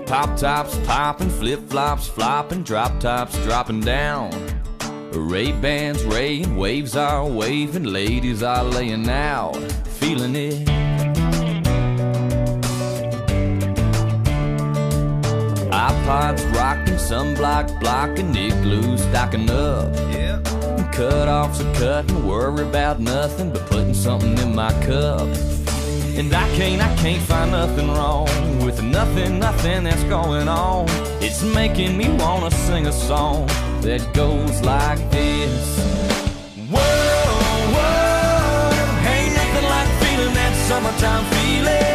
Pop tops popping, flip flops flopping, drop tops dropping down. Ray-Bans raying, waves are waving, ladies are laying out, feeling it. iPods rocking, sunblock blocking, igloos stocking up. Yeah. Cut-offs are cutting, worry about nothing but putting something in my cup. And I can't find nothing wrong with nothing that's going on. It's making me wanna sing a song that goes like this. Whoa, whoa, ain't nothing like feeling that summertime feeling.